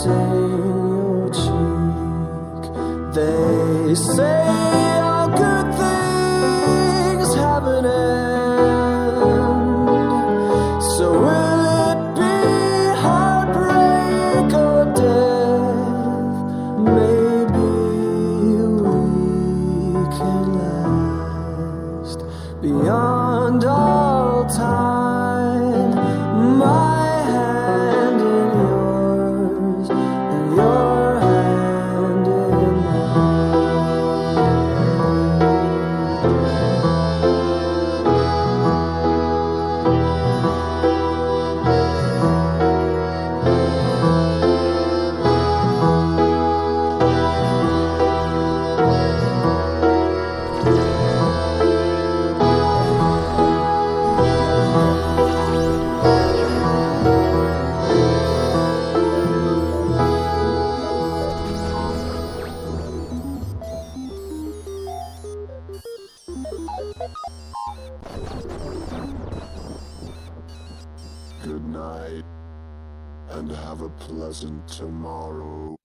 your cheek. They say all good things have an end. So will it be heartbreak or death? Maybe we can last beyond all time. My hand in yours, and your hand in Good night, and have a pleasant tomorrow.